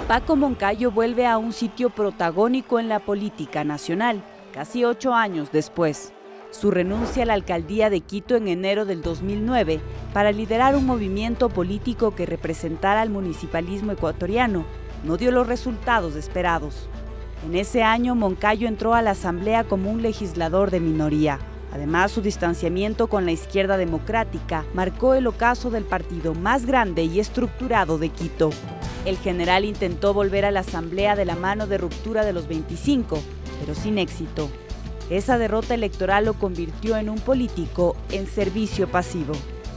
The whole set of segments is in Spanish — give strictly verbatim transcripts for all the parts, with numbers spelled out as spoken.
Paco Moncayo vuelve a un sitio protagónico en la política nacional, casi ocho años después. Su renuncia a la alcaldía de Quito en enero del dos mil nueve para liderar un movimiento político que representara al municipalismo ecuatoriano no dio los resultados esperados. En ese año, Moncayo entró a la asamblea como un legislador de minoría. Además, su distanciamiento con la izquierda democrática marcó el ocaso del partido más grande y estructurado de Quito. El general intentó volver a la asamblea de la mano de Ruptura de los veinticinco, pero sin éxito. Esa derrota electoral lo convirtió en un político en servicio pasivo.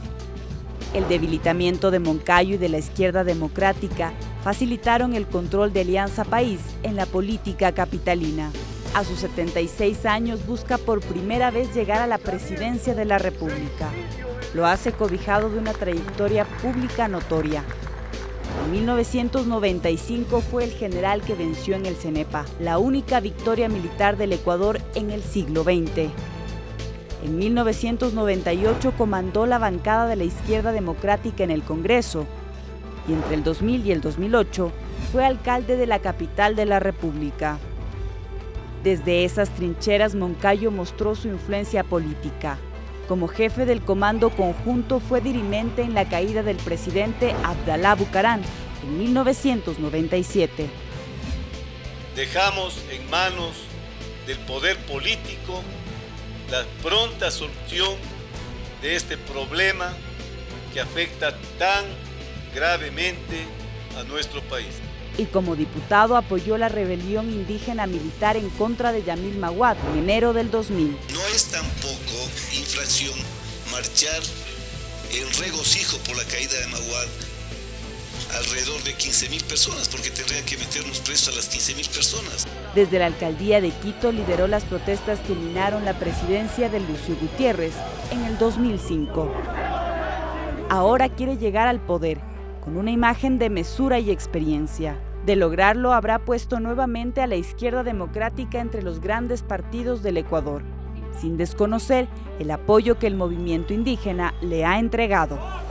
El debilitamiento de Moncayo y de la izquierda democrática facilitaron el control de Alianza País en la política capitalina. A sus setenta y seis años busca por primera vez llegar a la presidencia de la República. Lo hace cobijado de una trayectoria pública notoria. En mil novecientos noventa y cinco fue el general que venció en el Cenepa, la única victoria militar del Ecuador en el siglo veinte. En mil novecientos noventa y ocho comandó la bancada de la izquierda democrática en el Congreso y entre el dos mil y el dos mil ocho fue alcalde de la capital de la República. Desde esas trincheras, Moncayo mostró su influencia política. Como jefe del Comando Conjunto fue dirimente en la caída del presidente Abdalá Bucaram en mil novecientos noventa y siete. Dejamos en manos del poder político la pronta solución de este problema que afecta tan gravemente a nuestro país. Y como diputado apoyó la rebelión indígena militar en contra de Yamil Maguad en enero del dos mil. No es tampoco infracción marchar en regocijo por la caída de Maguad alrededor de quince mil personas, porque tendrían que meternos presos a las quince mil personas. Desde la alcaldía de Quito lideró las protestas que minaron la presidencia de Lucio Gutiérrez en el dos mil cinco. Ahora quiere llegar al poder con una imagen de mesura y experiencia. De lograrlo, habrá puesto nuevamente a la izquierda democrática entre los grandes partidos del Ecuador, sin desconocer el apoyo que el movimiento indígena le ha entregado.